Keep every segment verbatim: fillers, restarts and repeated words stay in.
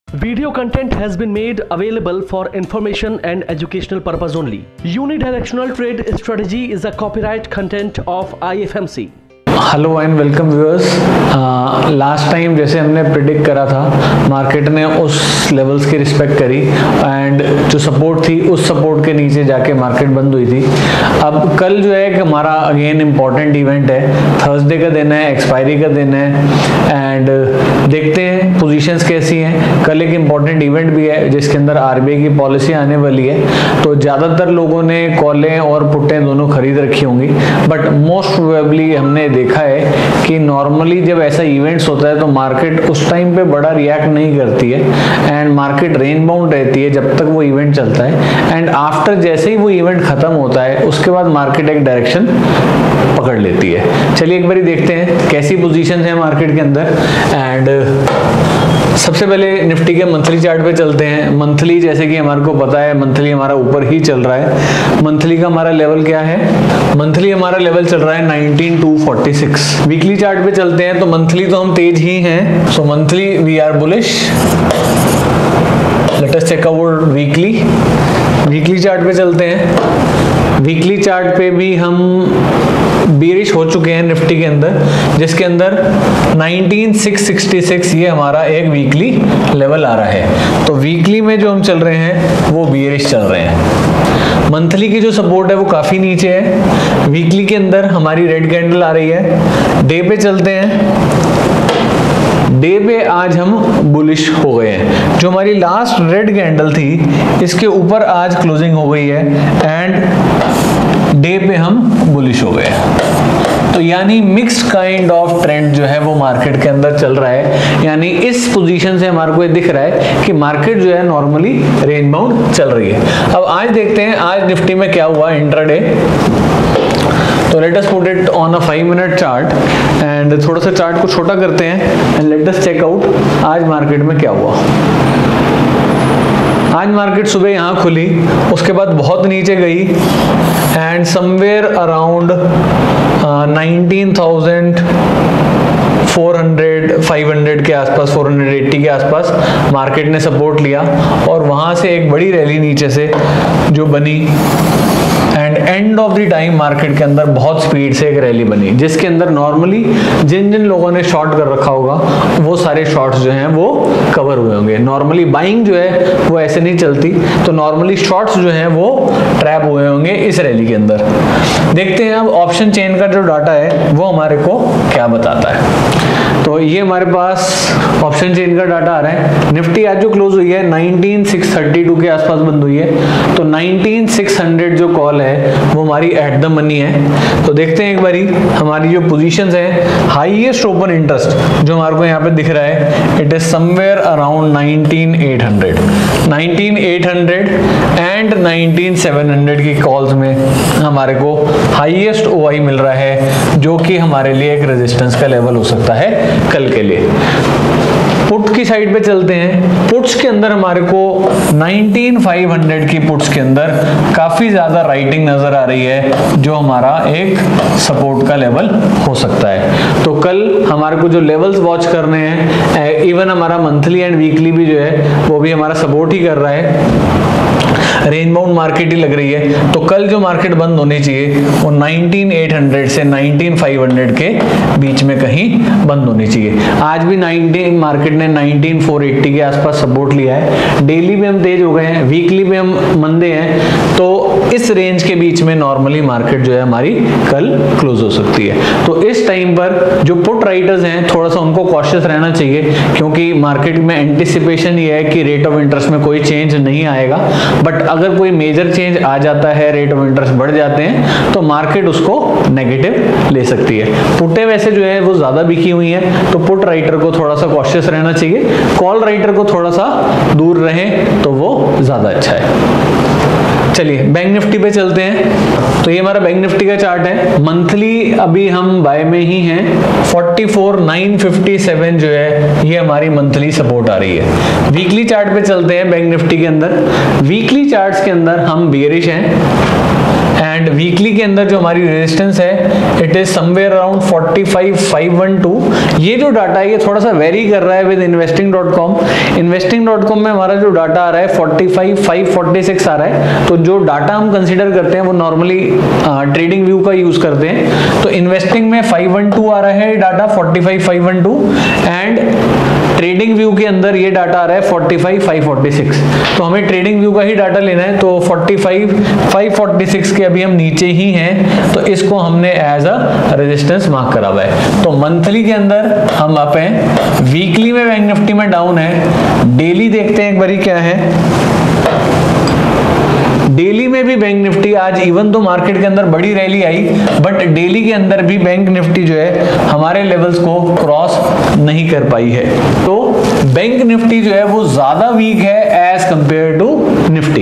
Video content has been made available for information and educational purpose only. Unidirectional trade strategy is a copyright content of I F M C. Hello and welcome viewers. Last time जैसे हमने predict करा था, market ने उस levels की respect करी and जो support थी उस सपोर्ट के नीचे जाके मार्केट बंद हुई थी। अब कल जो है कि हमारा अगेन इम्पॉर्टेंट इवेंट है, थर्सडे का दिन है, एक्सपायरी का दिन है एंड देखते हैं पोजीशंस कैसी हैं। कल एक इम्पॉर्टेंट इवेंट भी है जिसके अंदर आरबीआई की पॉलिसी आने वाली है, तो ज़्यादातर लोगों ने कॉलें और पुट्टें दोनों खरीद रखी होंगी, बट मोस्ट प्रोबेबली हमने देखा है कि नॉर्मली जब ऐसा इवेंट्स होता है तो मार्केट उस टाइम पे बड़ा रिएक्ट नहीं करती है एंड मार्केट रेंज बाउंड रहती है जब तक वो इवेंट चलता है एंड आफ्टर जैसे ही वो इवेंट खत्म होता है उसके बाद मार्केट एक डायरेक्शन पकड़ लेती है। चलिए एक बार देखते हैं कैसी पोजीशन है मार्केट के अंदर एंड सबसे पहले निफ्टी के मंथली चार्ट पे चलते हैं। मंथली जैसे कि हमारे को पता है मंथली हमारा ऊपर ही चल रहा है। मंथली का हमारा लेवल क्या है? मंथली हमारा लेवल चल रहा है nineteen two forty six. Weekly chart पे चलते हैं तो मंथली तो हम तेज ही हैं, so monthly we are bullish. Let us check out weekly. Weekly chart पे चलते हैं। वीकली चार्ट पे भी हम बीरिश हो चुके हैं निफ्टी के अंदर, जिसके अंदर नाइनटीन सिक्स सिक्सटी सिक्स ये हमारा एक वीकली लेवल आ रहा है। तो वीकली में जो हम चल रहे हैं वो बीरिश चल रहे हैं। मंथली की जो सपोर्ट है वो काफी नीचे है। वीकली के अंदर हमारी रेड कैंडल आ रही है। डे पे चलते हैं। डे पे आज हम बुलिश हो गए हैं। जो हमारी लास्ट रेड कैंडल थी इसके ऊपर आज क्लोजिंग हो गई है एंड डे पे हम बुलिश हो गए। तो यानी मिक्स्ड काइंड ऑफ ट्रेंड जो है वो मार्केट के अंदर चल रहा है। यानी इस पोजीशन से हमारे को ये दिख रहा है कि मार्केट जो है नॉर्मली रेंज बाउंड चल रही है। अब आज देखते हैं आज निफ्टी में क्या हुआ इंट्राडे। तो let us put it on a five minute chart and थोड़ा सा चार्ट को छोटा करते हैं and let us check out आज मार्केट में क्या हुआ। आज मार्केट सुबह यहाँ खुली, उसके बाद बहुत नीचे गई and somewhere around nineteen thousand four hundred five hundred के आसपास, फोर हंड्रेड एटी के आसपास मार्केट ने सपोर्ट लिया और वहां से एक बड़ी रैली नीचे से जो बनी and end of the time market के अंदर बहुत स्पीड से एक रैली बनी, जिसके अंदर नॉर्मली जिन जिन लोगों ने शॉर्ट कर रखा होगा वो सारे शॉर्ट्स जो हैं वो कवर हुए होंगे। नॉर्मली बाइंग जो है वो ऐसे नहीं चलती, तो नॉर्मली शॉर्ट्स जो हैं वो ट्रैप हुए होंगे इस रैली के अंदर। देखते हैं अब ऑप्शन चेन का जो डाटा है वो हमारे को क्या बताता है। तो ये हमारे पास ऑप्शन चेन का डाटा आ रहा है। निफ्टी आज जो क्लोज हुई है नाइनटीन सिक्स थर्टी टू के आसपास बंद हुई है, तो नाइनटीन सिक्स हंड्रेड जो कॉल है वो हमारी एट द मनी है। तो देखते हैं एक बारी हमारी जो पोजीशंस है, हाईएस्ट ओपन इंटरेस्ट जो हमारे को यहाँ पे दिख रहा है it is somewhere around nineteen eight hundred, nineteen eight hundred and nineteen seven hundred की कॉल्स में हमारे को हाईएस्ट ओआई मिल रहा है, जो कि हमारे लिए एक रेजिस्टेंस का लेवल हो सकता है कल के लिए। पुट की साइड पे चलते हैं। पुट्स के अंदर हमारे को नाइनटीन फाइव हंड्रेड की पुट्स के अंदर काफी ज्यादा राइटिंग नजर आ रही है, जो हमारा एक सपोर्ट का लेवल हो सकता है। तो कल हमारे को जो लेवल्स वॉच करने हैं, इवन हमारा मंथली एंड वीकली भी जो है वो भी हमारा सपोर्ट ही कर रहा है, रेंज बाउंड मार्केट ही लग रही है। तो कल जो मार्केट बंद होनी चाहिए वो नाइनटीन एट हंड्रेड से नाइनटीन फाइव हंड्रेड के बीच में कहीं बंद होनी चाहिए। आज भी नाइनटीन मार्केट ने नाइनटीन फोर एटी के आसपास सपोर्ट लिया है। डेली में हम तेज हो गए हैं, वीकली में हम मंदे हैं, तो इस रेंज के बीच में नॉर्मली मार्केट जो है हमारी कल क्लोज हो सकती है। तो इस टाइम पर जो पुट राइटर्स हैं थोड़ा सा उनको कॉशियस रहना चाहिए, क्योंकि मार्केट में एंटिसिपेशन ये है कि रेट ऑफ इंटरेस्ट में कोई चेंज नहीं आएगा, बट अगर कोई मेजर चेंज आ जाता है, रेट ऑफ इंटरेस्ट बढ़ जाते हैं, तो मार्केट उसको नेगेटिव ले सकती है। पुट्टे वैसे जो है वो ज्यादा बिकी हुई है, तो पुट राइटर को थोड़ा सा कॉशियस रहना चाहिए। कॉल राइटर को थोड़ा सा दूर रहे तो वो ज्यादा अच्छा है। चलिए बैंक निफ्टी पे चलते हैं। तो ये हमारा बैंक निफ्टी का चार्ट है। मंथली अभी हम बाय में ही हैं। Forty four nine fifty seven जो है ये हमारी मंथली सपोर्ट आ रही है। वीकली चार्ट पे चलते हैं बैंक निफ्टी के अंदर। वीकली चार्ट्स के अंदर हम बेयरिश हैं एंड वीकली के अंदर जो हमारी रेजिस्टेंस है it is somewhere around forty five five one two. ये जो डाटा है ये थोड़ा सा वेरी कर रहा है with investing dot com. Investing dot com में हमारा जो डाटा आ रहा है forty five five forty six आ रहा है। तो जो डाटा हम कंसीडर करते हैं वो नॉर्मली ट्रेडिंग व्यू का यूज करते हैं। तो इन्वेस्टिंग में फाइव वन टू आ रहा है data forty five five one two and trading view के अंदर ये डाटा आ रहा है forty five five forty six. तो हमें ट्रेडिंग व्यू का ही डाटा लेना है। तो forty five five forty six के अभी हम नीचे ही हैं तो इसको हमने एज अ रेजिस्टेंस मार्क करा हुआ है। तो मंथली के अंदर हम अप हैं, वीकली में बैंक निफ्टी में डाउन है, डेली देखते हैं एक बारी क्या है। डेली में भी बैंक निफ्टी आज इवन तो मार्केट के अंदर बड़ी रैली आई बट डेली के अंदर भी बैंक निफ्टी जो है हमारे लेवल्स को क्रॉस नहीं कर पाई है। तो बैंक निफ्टी जो है वो ज्यादा वीक है एज कंपेयर टू निफ्टी।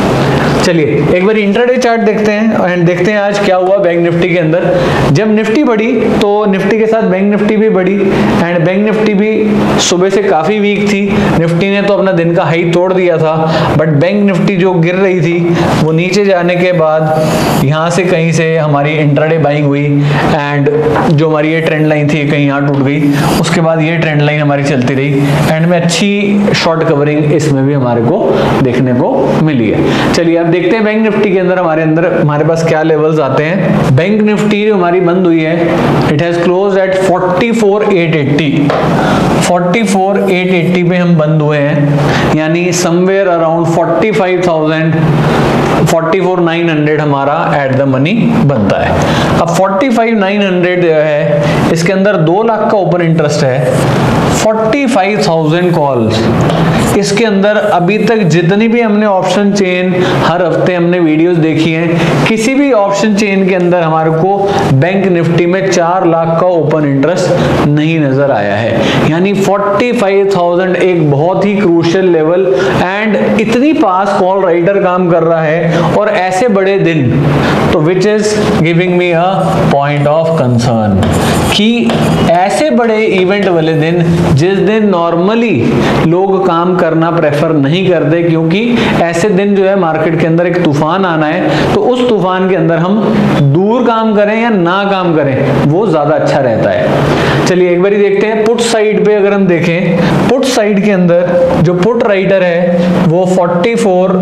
चलिए एक बार इंट्राडे चार्ट देखते हैं एंड देखते हैं आज क्या हुआ बैंक निफ्टी के अंदर। जब निफ्टी बढ़ी तो निफ्टी के साथ बैंक निफ्टी भी बढ़ी एंड बैंक निफ्टी भी सुबह से काफी वीक थी। निफ्टी ने तो अपना दिन का हाई तोड़ दिया था बट बैंक निफ्टी जो गिर रही थी वो नीचे जाने के बाद यहाँ से कहीं से हमारी इंट्राडे बाइंग हुई एंड जो हमारी ये ट्रेंड लाइन थी कहीं यहाँ टूट गई। उसके बाद ये ट्रेंड लाइन हमारी चलती रही एंड में अच्छी शॉर्ट कवरिंग इसमें भी हमारे को देखने को मिली है। चलिए अब देखते हैं बैंक निफ्टी के अंदर हमारे अंदर हमारे पास क्या लेवल्स आते हैं। बैंक निफ्टी जो हमारी बंद हुई है it has closed at forty four eight eighty. Forty four eight eighty पे हम बंद हुए हैं यानी somewhere around forty five thousand forty four nine hundred हमारा एट द मनी बनता है। अब फोर्टी फाइव नाइन हंड्रेड जो है इसके अंदर दो लाख का ओपन इंटरेस्ट है, फोर्टी फाइव थाउजेंड कॉल्स। इसके अंदर अभी तक जितनी भी हमने ऑप्शन चेन हर हफ्ते हमने वीडियोस देखी हैं किसी भी ऑप्शन चेन के अंदर हमारे को बैंक निफ्टी में चार लाख का ओपन इंटरेस्ट नहीं नजर आया है। यानी फोर्टी फाइव थाउजेंड एक बहुत ही क्रूशियल लेवल एंड इतनी पास कॉल राइटर काम कर रहा है और ऐसे बड़े दिन तो which is giving me a point of concern कि ऐसे बड़े इवेंट वाले दिन जिस दिन नॉर्मली लोग काम करना प्रेफर नहीं करते क्योंकि ऐसे दिन जो है मार्केट के अंदर एक तूफान आना है तो उस तूफान के अंदर हम दूर काम करें या ना काम करें वो ज्यादा अच्छा रहता है। चलिए एक बार देखते हैं पुट साइड पे। अगर हम देखें पुट साइड के अंदर जो पुट राइटर है वो फोर्टी फोर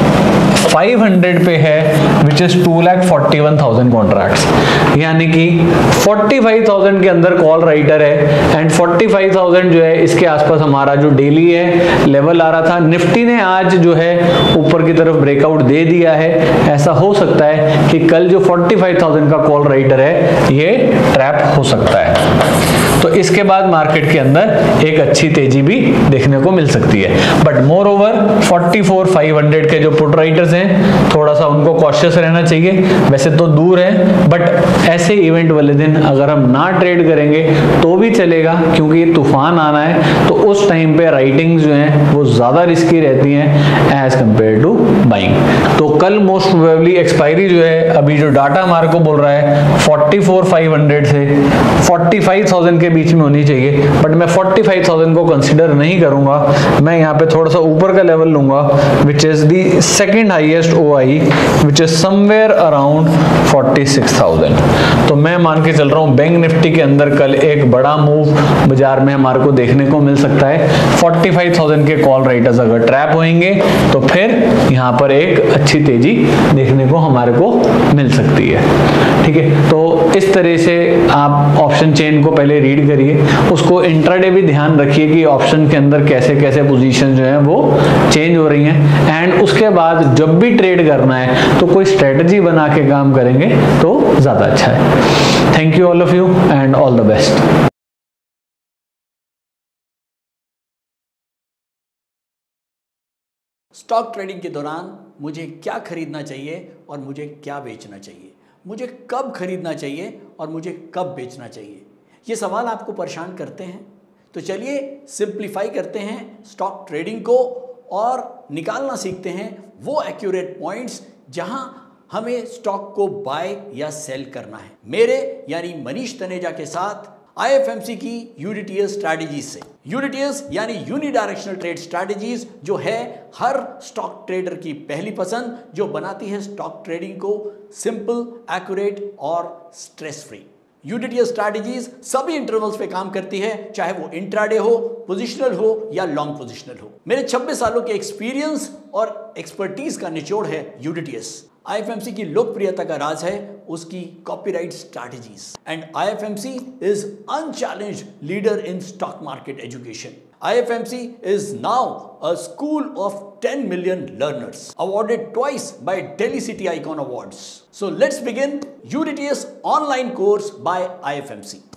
फाइव हंड्रेड पे है which is two lakh forty one thousand contracts. यानी कि फोर्टी फाइव थाउजेंड के अंदर कॉल राइटर है एंड फोर्टी फाइव थाउजेंड जो है इसके आसपास हमारा जो डेली है लेवल आ रहा था। निफ्टी ने आज जो है ऊपर की तरफ ब्रेकआउट दे दिया है। ऐसा हो सकता है कि कल जो फोर्टी फाइव थाउजेंड का कॉल राइटर है ये ट्रैप हो सकता है। तो इसके बाद मार्केट के अंदर एक अच्छी तेजी भी देखने को मिल सकती है but moreover forty four five hundred के जो पुट राइटर्स हैं थोड़ा सा उनको कॉशियस रहना चाहिए। वैसे तो दूर है बट ऐसे इवेंट वाले दिन अगर हम ना ट्रेड करेंगे तो भी चलेगा क्योंकि ये तूफान आना है तो उस टाइम पे राइटिंग्स जो हैं वो ज्यादा रिस्की रहती हैं एज कंपेयर टू बाइंग। तो कल मोस्ट प्रोबेबली एक्सपायरी जो है अभी जो डाटा हमारे को बोल रहा है फोर्टी फोर फाइव हंड्रेड से फोर्टी फाइव थाउजेंड के बीच में होनी चाहिए बट मैं फोर्टी फाइव थाउजेंड को कंसीडर नहीं करूंगा। मैं यहाँ पे थोड़ा सा ऊपर का लेवल लूंगा which is the second highest OI which is somewhere around forty six thousand. तो मैं मान के चल रहा हूँ बैंक निफ्टी के अंदर कल एक बड़ा मूव बाजार में हमारे को देखने को मिल सकता है। फोर्टी फाइव थाउजेंड के कॉल राइटर्स अगर ट्रैप होंगे तो फिर यहाँ पर एक अच्छी तेजी देखने को हमारे को मिल सकती है। ठीक है, तो इस तरह से आप ऑप्शन चेन को पहले रीड करिए, उसको इंट्राडे भी ध्यान रखिए कि ऑप्शन के अंदर कैसे कैसे पोजीशन जो है वो चेंज हो रही हैं एंड उसके बाद जब भी ट्रेड करना है तो कोई स्ट्रेटजी बना के काम करेंगे तो ज्यादा अच्छा है। Thank you all of you and all the best. Stock trading के दौरान मुझे क्या खरीदना चाहिए और मुझे क्या बेचना चाहिए, मुझे कब खरीदना चाहिए और मुझे कब बेचना चाहिए, ये सवाल आपको परेशान करते हैं। तो चलिए सिंप्लीफाई करते हैं स्टॉक ट्रेडिंग को और निकालना सीखते हैं वो एक्यूरेट पॉइंट्स जहां हमें स्टॉक को बाय या सेल करना है। मेरे यानी मनीष तनेजा के साथ आई एफ एम सी की यूडीटीएस स्ट्रैटेजीज से। यूडीटीएस यानी यूनिडायरेक्शनल ट्रेड स्ट्रैटेजीज, जो है हर स्टॉक ट्रेडर की पहली पसंद, जो बनाती है स्टॉक ट्रेडिंग को सिंपल, एक्यूरेट और स्ट्रेस फ्री। यूडीटीएस स्ट्रैटेजीज सभी इंटरवल्स पे काम करती है, चाहे वो इंट्राडे हो, पोजिशनल हो या लॉन्ग पोजिशनल हो। मेरे छब्बीस सालों के एक्सपीरियंस और एक्सपर्टीज का निचोड़ है UDTS. I F M C की लोकप्रियता का राज है उसकी copyright strategies, and I F M C is unchallenged leader in stock market education. I F M C is now a school of ten million learners, awarded twice by Delhi City Icon Awards. So let's begin U D T S online course by I F M C.